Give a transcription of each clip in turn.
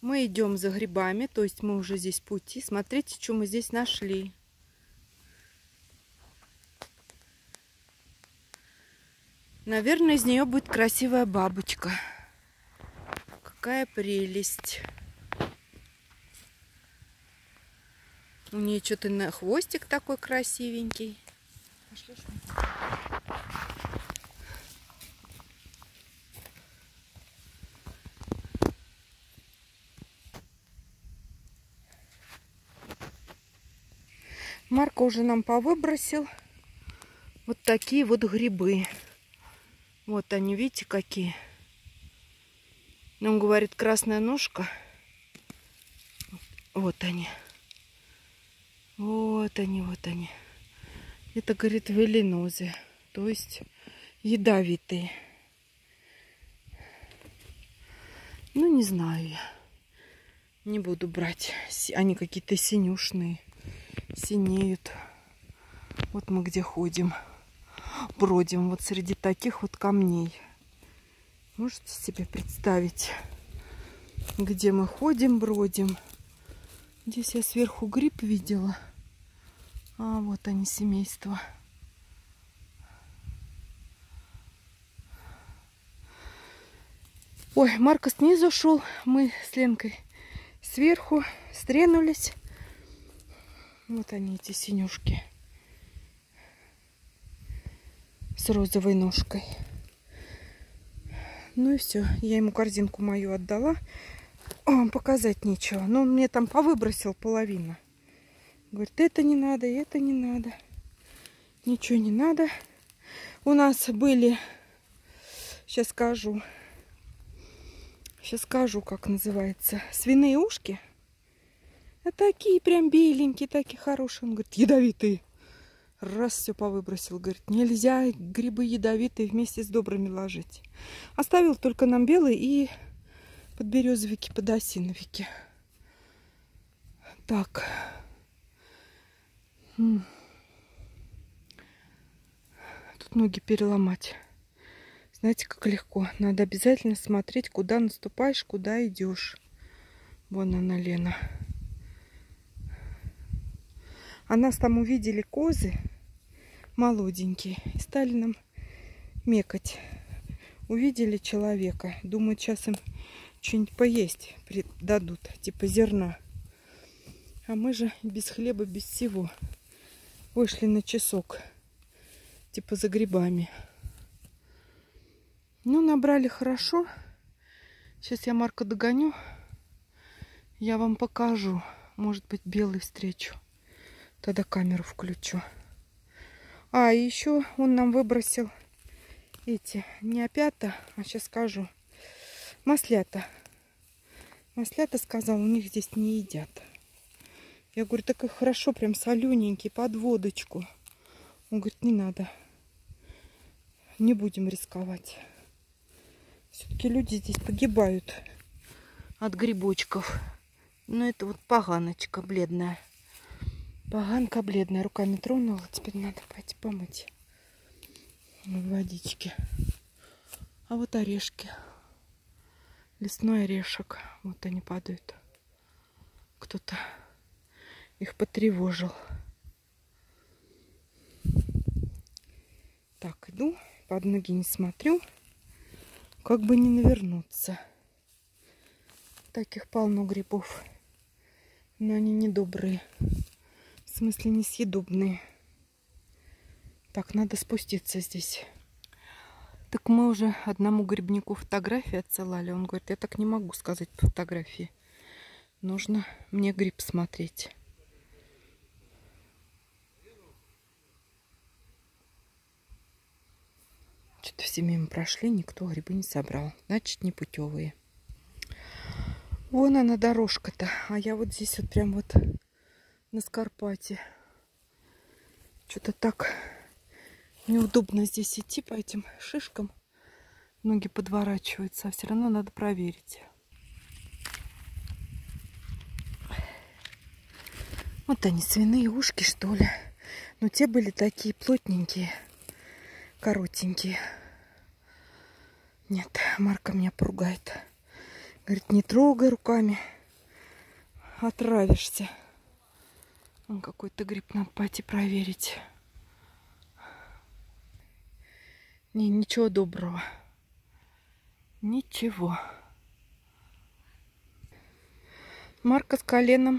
Мы идем за грибами, то есть мы уже здесь в пути. Смотрите, что мы здесь нашли. Наверное, из нее будет красивая бабочка. Какая прелесть. У нее что-то на хвостик такой красивенький. Марко уже нам повыбросил вот такие вот грибы. Вот они, видите, какие. Он говорит, красная ножка. Вот они. Вот они, вот они. Это, говорит, веленозы, то есть ядовитые. Ну, не знаю я. Не буду брать. Они какие-то синюшные. Синеют. Вот мы где ходим. Бродим вот среди таких вот камней. Можете себе представить, где мы ходим, бродим. Здесь я сверху гриб видела. А вот они, семейство. Ой, Марко снизу шел. Мы с Ленкой сверху стренулись. Вот они, эти синюшки. С розовой ножкой. Ну и все. Я ему корзинку мою отдала. Показать нечего. Но он мне там повыбросил половину. Говорит, это не надо, это не надо. Ничего не надо. У нас были... Сейчас скажу, как называется. Свиные ушки. А такие прям беленькие, такие хорошие. Он говорит, ядовитые. Раз все повыбросил. Говорит, нельзя грибы ядовитые вместе с добрыми ложить. Оставил только нам белые и подберезовики, подосиновики. Так. Тут ноги переломать. Знаете, как легко. Надо обязательно смотреть, куда наступаешь, куда идешь. Вон она, Лена. А нас там увидели козы молоденькие и стали нам мекать. Увидели человека. Думают, сейчас им что-нибудь поесть дадут, типа зерна. А мы же без хлеба, без всего. Вышли на часок. Типа за грибами. Ну, набрали хорошо. Сейчас я Марка догоню. Я вам покажу. Может быть, белый встречу. Тогда камеру включу. А, еще он нам выбросил эти, не опята, а сейчас скажу, маслята. Маслята, сказал, у них здесь не едят. Я говорю, так и хорошо, прям солененький, под водочку. Он говорит, не надо. Не будем рисковать. Все-таки люди здесь погибают от грибочков. Но это вот поганочка бледная. Поганка бледная. Руками тронула. Теперь надо пойти помыть в водичке. А вот орешки. Лесной орешек. Вот они падают. Кто-то их потревожил. Так, иду. Под ноги не смотрю. Как бы не навернуться. Таких полно грибов. Но они недобрые. В смысле, несъедобные. Так, надо спуститься здесь. Так мы уже одному грибнику фотографии отсылали. Он говорит, я так не могу сказать по фотографии. Нужно мне гриб смотреть. Что-то все мимо прошли, никто грибы не собрал. Значит, непутевые. Вон она дорожка-то. А я вот здесь вот прям вот на Скарпате. Что-то так неудобно здесь идти по этим шишкам. Ноги подворачиваются, а все равно надо проверить. Вот они, свиные ушки, что ли. Но те были такие плотненькие, коротенькие. Нет, Марка меня поругает. Говорит, не трогай руками. отравишься. Вон какой-то гриб, надо пойти проверить. Ничего доброго. Ничего. Марка с коленом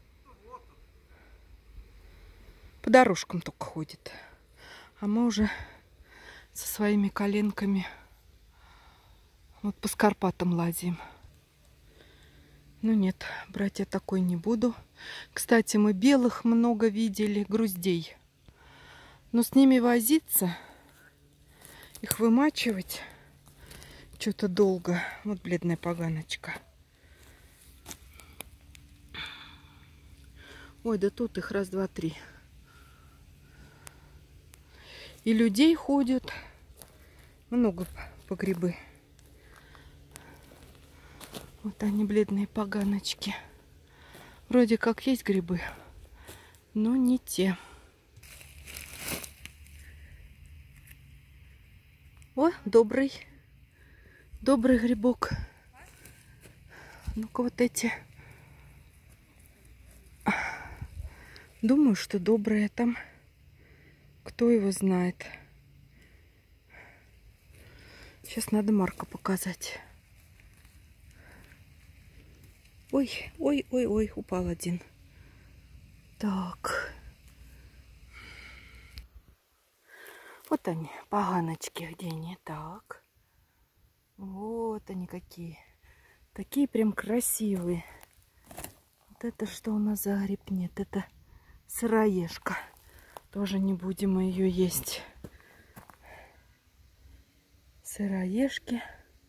по дорожкам только ходит. А мы уже со своими коленками вот по Скарпатам лазим. Ну нет, брать я такой не буду. Кстати, мы белых много видели, груздей. Но с ними возиться, их вымачивать что-то долго. Вот бледная поганочка. Ой, да тут их раз, два, три. И людей ходят. Много по грибы. Вот они, бледные поганочки. Вроде как есть грибы, но не те. О, добрый. Добрый грибок. Ну-ка вот эти. Думаю, что добрые там. Кто его знает. Сейчас надо Марка показать. Ой, ой, ой, ой, упал один. Так. Вот они, поганочки, где они. Так. Вот они какие. Такие прям красивые. Вот это что у нас за гриб? Нет, это сыроежка. Тоже не будем ее есть. Сыроежки.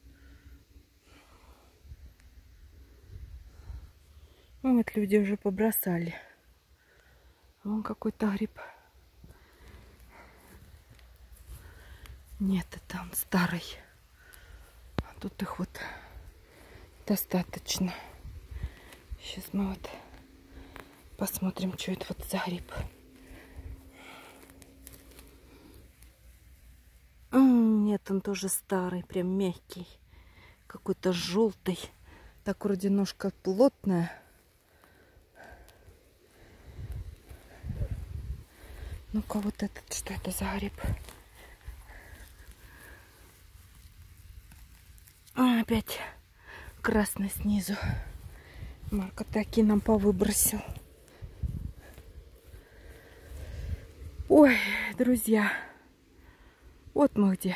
Ну, вот люди уже побросали. Вон какой-то гриб. Нет, это он старый. А тут их вот достаточно. Сейчас мы вот посмотрим, что это вот за гриб. Нет, он тоже старый, прям мягкий. Какой-то желтый. Так вроде ножка плотная. Ну-ка, вот этот, что это за гриб? Опять красный снизу. Марка таки нам повыбросил. Ой, друзья. Вот мы где.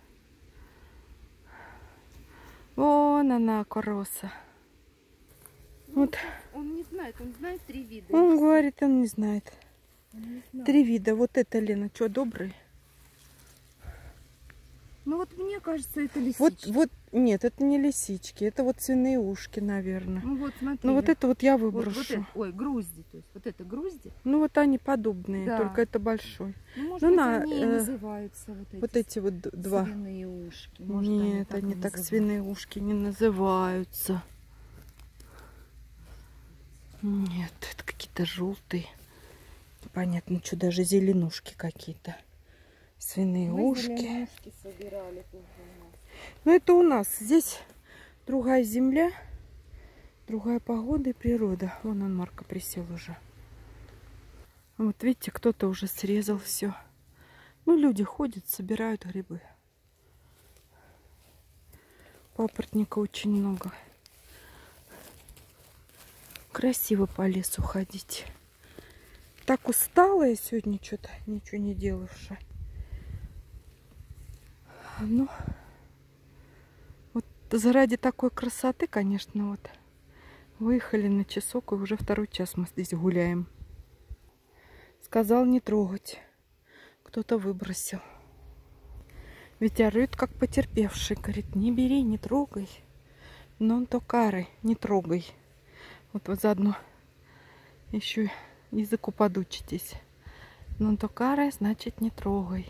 Вон она, короса. Вот. Он не знает, он знает 3 вида. Он говорит, он не знает. Он не знает. 3 вида. Вот это, Лена, что, добрый? Ну вот мне кажется, это лисички. Вот, нет, это не лисички. Это вот свиные ушки, наверное. Ну вот, смотри. Ну вот это вот я вот выброшу. это, ой, грузди. То есть вот это грузди. Ну вот они подобные, Да. только это большой. Ну, может Ну, быть, на, они и называются вот эти вот два. свиные ушки. Может, Нет, они и так называются. свиные ушки не называются. Нет, это какие-то желтые. Понятно, что даже зеленушки какие-то. Свиные Мы ушки. зеленушки собирали тоже у нас. Ну это у нас. Здесь другая земля, другая погода и природа. Вон он, Марка, присел уже. Вот видите, кто-то уже срезал все. Ну, люди ходят, собирают грибы. Папоротника очень много. Красиво по лесу ходить. Так устала я сегодня, что-то ничего не делавшая. Ну, вот заради такой красоты, конечно, вот выехали на часок, и уже 2-й час мы здесь гуляем. Сказал не трогать. Кто-то выбросил. Ведь орёт, как потерпевший. Говорит, не бери, не трогай. Non toccare, не трогай. Вот вы заодно еще языку подучитесь. Non toccare значит не трогай.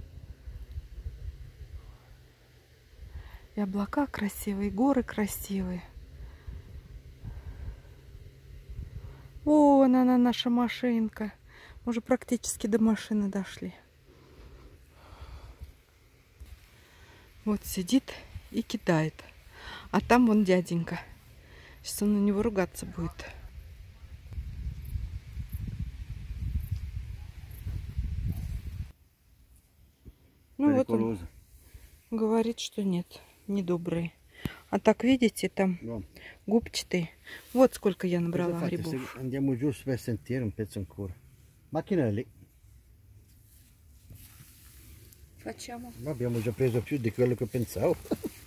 И облака красивые, и горы красивые. Вон она, наша машинка. Мы уже практически до машины дошли. Вот сидит и кидает. А там вон дяденька. Сейчас он на него ругаться будет. Ну вот он говорит, что нет, недобрые. А так, видите, там губчатые. Вот сколько я набрала грибов. Andiamo giù per sentire un pezzo ancora. Macchina è lì. Facciamo. Ma abbiamo già preso più di quello che pensavo.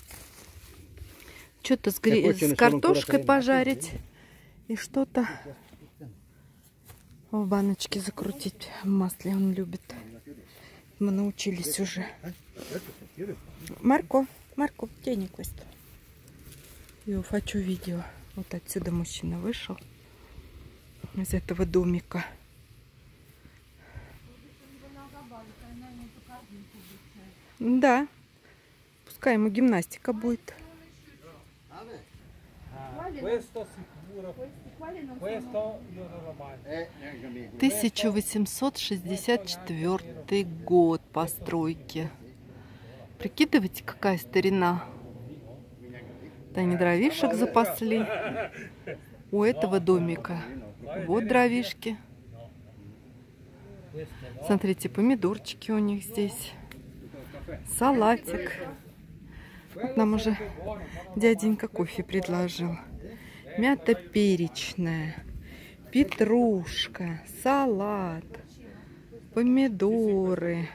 Что-то с картошкой пожарить. И что-то в баночке закрутить. В масле он любит. Мы научились уже. Марко, тени questo. Я хочу видео. Вот отсюда мужчина вышел. Из этого домика. Да. Пускай ему гимнастика будет. 1864 год постройки. Прикидывайте, какая старина. Да не дровишек запасли. У этого домика вот дровишки. Смотрите, помидорчики у них здесь. Салатик. Вот нам уже дяденька кофе предложил. Мята перечная, петрушка, салат, помидоры.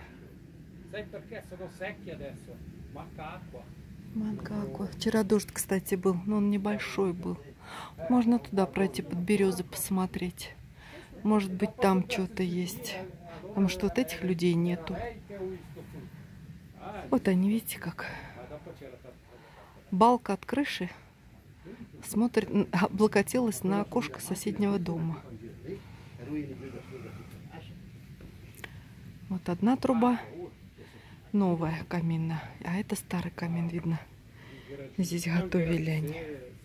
Макако. Вчера дождь, кстати, был, но он небольшой был. Можно туда пройти под березы посмотреть. Может быть, там что-то есть. Потому что вот этих людей нету. Вот они, видите, как. Балка от крыши смотрит, облокотилась на окошко соседнего дома. Вот одна труба новая каминная, а это старый камин, видно. Здесь готовили они.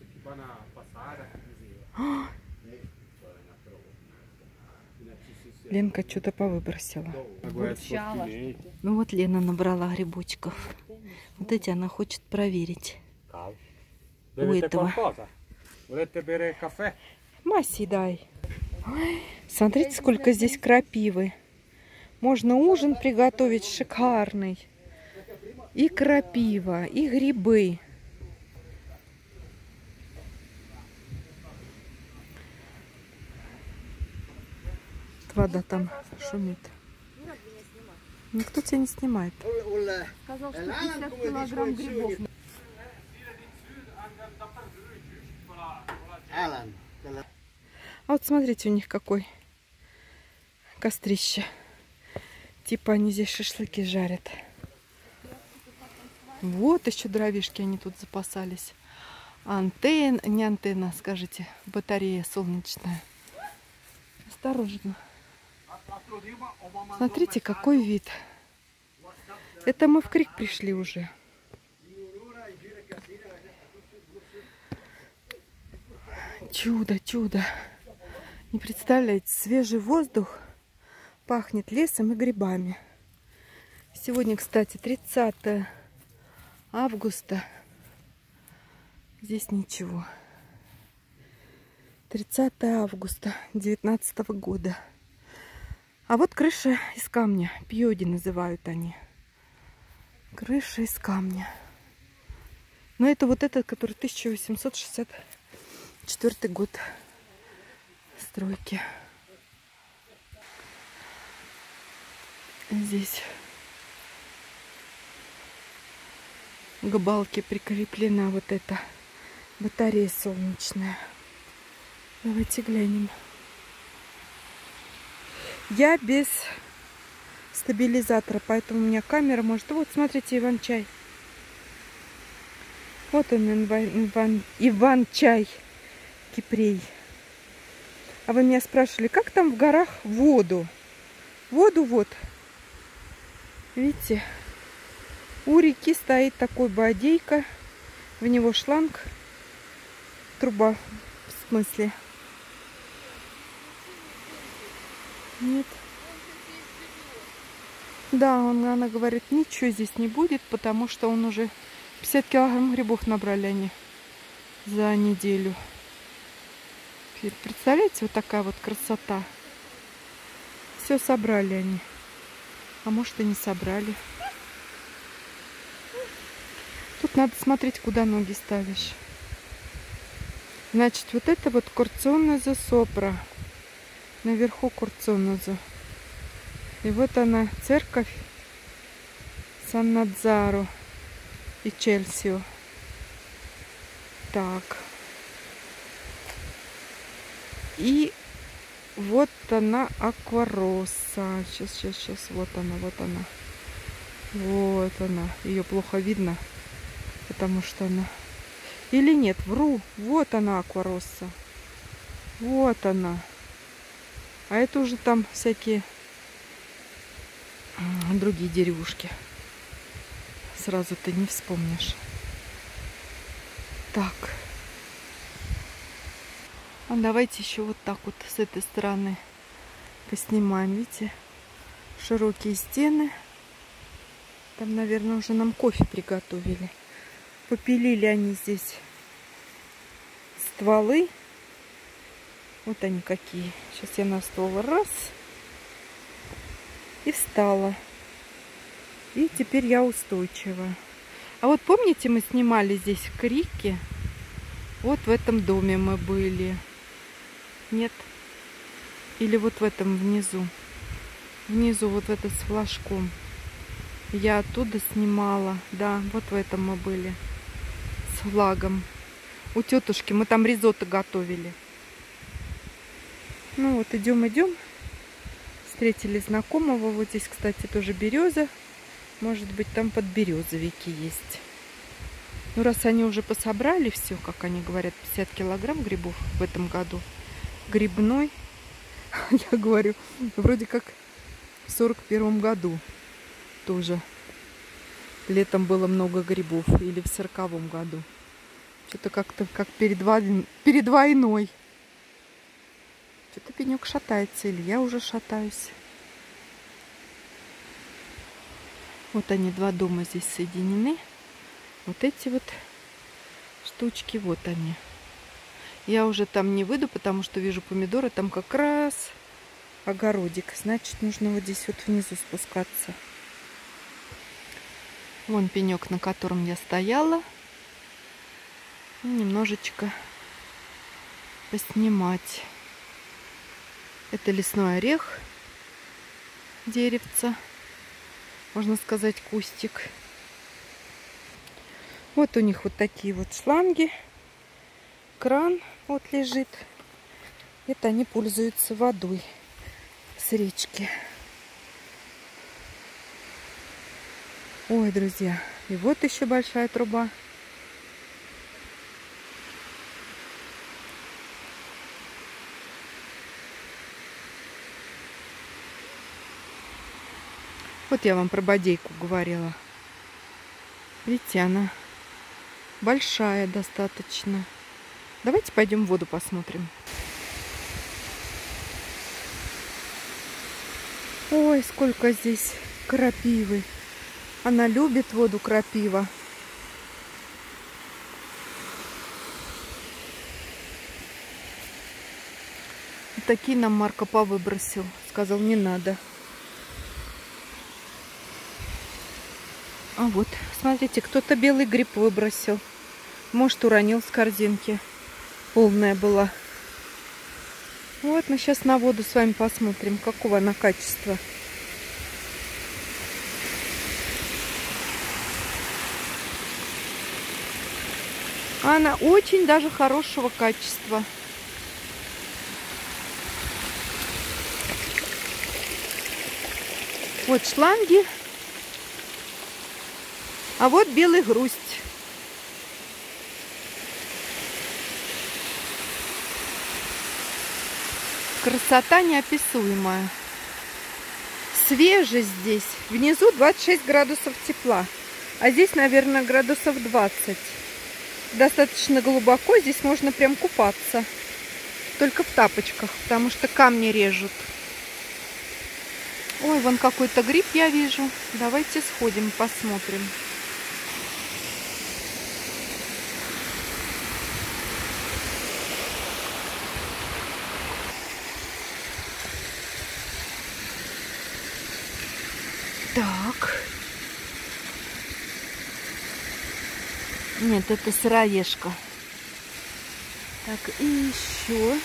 Ленка что-то повыбросила. Ну вот Лена набрала грибочков. Вот эти она хочет проверить. У этого. Масси дай. Ой, смотрите, сколько здесь крапивы. Можно ужин приготовить шикарный. И крапива, и грибы. Вода там шумит. Никто тебя не снимает. Сказал, что 50 килограмм грибов. А вот смотрите, у них какой кострище. Типа они здесь шашлыки жарят. Вот еще дровишки они тут запасались. Антенна, не антенна, скажите, батарея солнечная. Осторожно. Смотрите, какой вид. Это мы в Крик пришли уже. Чудо, чудо. Не представляете, свежий воздух пахнет лесом и грибами. Сегодня, кстати, 30 августа. Здесь ничего. 30 августа 2019 года. А вот крыша из камня. Пьоди называют они. Крыша из камня. Но это вот этот, который 1864 год стройки. Здесь к балке прикреплена вот эта батарея солнечная. Давайте глянем. Я без стабилизатора, поэтому у меня камера может... Вот, смотрите, Иван-чай. Вот он, Иван-чай Кипрей. А вы меня спрашивали, как там в горах воду? Воду вот. Видите? У реки стоит такой бодейка. В него шланг. Труба, в смысле. Нет. Да, она говорит, ничего здесь не будет, потому что он уже 50 килограмм грибов набрали они за неделю. Представляете, вот такая вот красота. Все собрали они. А может и не собрали. Тут надо смотреть, куда ноги ставишь. Значит, вот это вот Корцонезо Сопра. Наверху Корцонезо. И вот она, церковь Сан-Надзаро и Чельсио. Так. И вот она, Акваросса. Сейчас. Вот она. Вот она. Ее плохо видно, потому что она... Или нет, вру. Вот она, Акваросса. Вот она. А это уже там всякие другие деревушки. Сразу ты не вспомнишь. Так. А давайте еще вот так вот с этой стороны поснимаем. Видите? Широкие стены. Там, наверное, уже нам кофе приготовили. Попилили они здесь стволы. Вот они какие. Сейчас я на ствол раз. И встала. И теперь я устойчивая. А вот помните, мы снимали здесь крики? Вот в этом доме мы были. Нет? Или вот в этом внизу. Внизу вот этот с флажком. Я оттуда снимала. Да, вот в этом мы были. С флагом. У тетушки. Мы там ризотто готовили. Ну вот, идем. Встретили знакомого. Вот здесь, кстати, тоже береза. Может быть, там подберезовики есть. Ну, раз они уже пособрали все, как они говорят, 50 килограмм грибов в этом году. Грибной. Я говорю, вроде как в 41 году тоже. Летом было много грибов. Или в 40-м году. Что-то как-то как перед войной. Что-то пенек шатается. Или я уже шатаюсь. Вот они, два дома здесь соединены. Вот эти вот штучки, вот они. Я уже там не выйду, потому что вижу помидоры. Там как раз огородик. Значит, нужно вот здесь вот внизу спускаться. Вон пенек, на котором я стояла. И немножечко поснимать. Это лесной орех. Деревца. Можно сказать, кустик. Вот у них вот такие вот шланги. Кран вот лежит. Это они пользуются водой с речки. Ой, друзья. И вот еще большая труба. Вот я вам про бодейку говорила. Видите, она большая достаточно. Давайте пойдем в воду посмотрим. Ой, сколько здесь крапивы. Она любит воду, крапива. Вот такие нам Марко повыбросил. Сказал, не надо. А вот, смотрите, кто-то белый гриб выбросил. Может, уронил с корзинки. Полная была. Вот мы сейчас на воду с вами посмотрим, какого она качества. Она очень даже хорошего качества. Вот шланги. А вот белый грусть. Красота неописуемая. Свежесть здесь. Внизу 26 градусов тепла. А здесь, наверное, градусов 20. Достаточно глубоко. Здесь можно прям купаться. Только в тапочках, потому что камни режут. Ой, вон какой-то гриб я вижу. Давайте сходим, посмотрим. Так. Нет, это сыроежка. Так, и еще.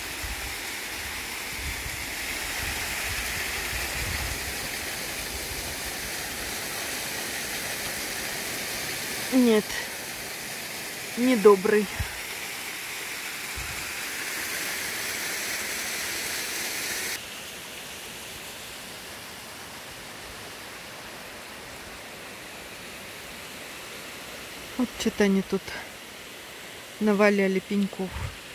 Нет, недобрый. Вот что-то они тут наваляли пеньков.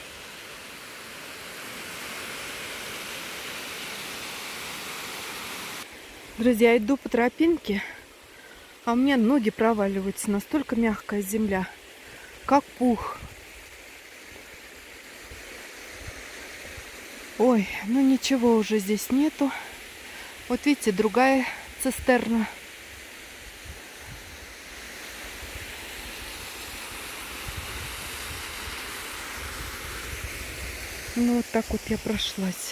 Друзья, иду по тропинке, а у меня ноги проваливаются. Настолько мягкая земля, как пух. Ой, ну ничего уже здесь нету. Вот видите, другая цистерна. Ну вот так вот я прошлась.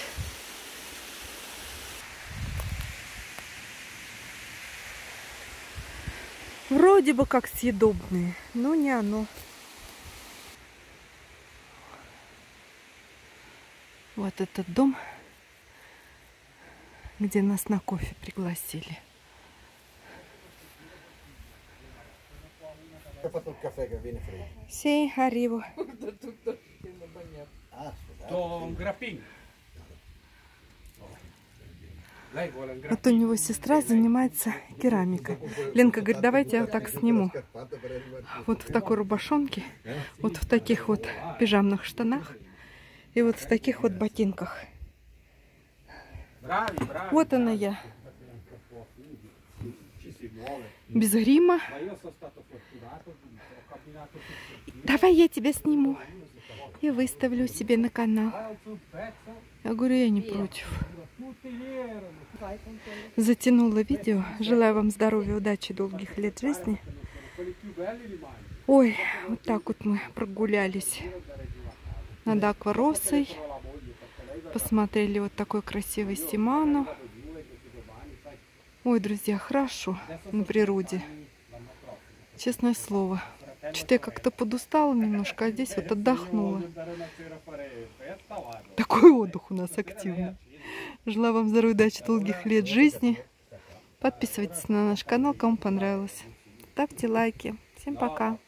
Вроде бы как съедобные, но не оно. Вот этот дом, где нас на кофе пригласили. Sì, arrivo. Вот у него сестра занимается керамикой. Ленка говорит, давайте я вот так сниму. Вот в такой рубашонке, вот в таких вот пижамных штанах и вот в таких вот ботинках. Вот она я. Без грима. Давай я тебя сниму и выставлю себе на канал. Я говорю, я не против. Затянула видео. Желаю вам здоровья, удачи, долгих лет жизни. Ой, вот так вот мы прогулялись над Акваросой. Посмотрели вот такой красивый Симану. Ой, друзья, хорошо на природе. Честное слово. Что-то я как-то подустала немножко, а здесь вот отдохнула. Такой отдых у нас активный. Желаю вам здоровья, удачи, долгих лет жизни. Подписывайтесь на наш канал, кому понравилось. Ставьте лайки. Всем пока.